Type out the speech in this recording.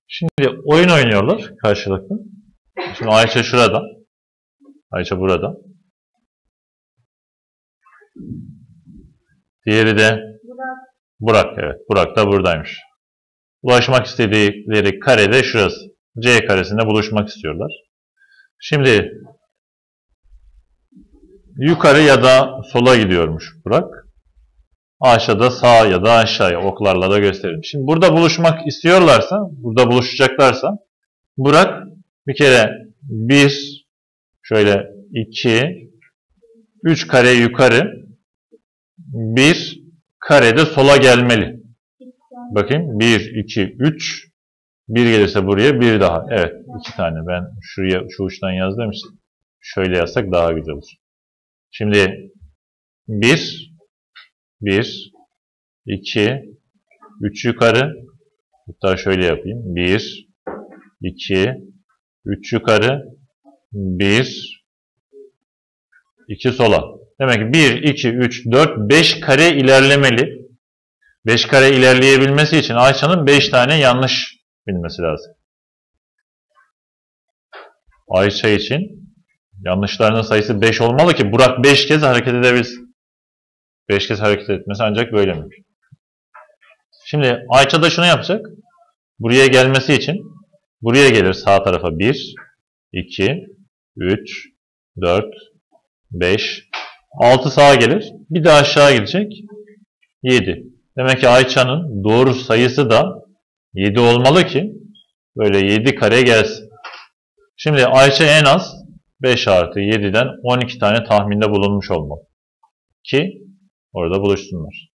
Şimdi oyun oynuyorlar karşılıklı. Şimdi Ayça şurada. Ayça burada. Diğeri de Burak. Evet, Burak da buradaymış. Ulaşmak istedikleri kare de şurası. C karesinde buluşmak istiyorlar. Şimdi yukarı ya da sola gidiyormuş Burak. Ayşe da sağa ya da aşağıya oklarla da gösterilmiş. Şimdi burada buluşmak istiyorlarsa, burada buluşacaklarsa Burak bir kere 1, şöyle 2, 3 kare yukarı, 1 kare de sola gelmeli. Bakayım 1, 2, 3, 1 gelirse buraya 1 daha. Evet 2 tane ben şuraya şu uçtan yazdım işte. Şöyle yazsak daha güzel olur. Şimdi 1, 2, 3 yukarı, hatta şöyle yapayım. 1, 2, 3 yukarı, 1, 2 sola. Demek ki 1, 2, 3, 4, 5 kare ilerlemeli. 5 kare ilerleyebilmesi için Ayça'nın 5 tane yanlış bilmesi lazım. Ayça için yanlışlarının sayısı 5 olmalı ki Burak 5 kez hareket edebilsin. 5 kez hareket etmesi ancak böyle mümkün. Şimdi Ayça da şunu yapacak. Buraya gelmesi için buraya gelir sağ tarafa 1, 2, 3, 4, 5, 6 sağa gelir. Bir de aşağı gidecek. 7. Demek ki Ayça'nın doğru sayısı da 7 olmalı ki böyle 7 kare gelsin. Şimdi Ayça en az 5 artı 7'den 12 tane tahminde bulunmuş olmalı. Ki orada buluşsunlar.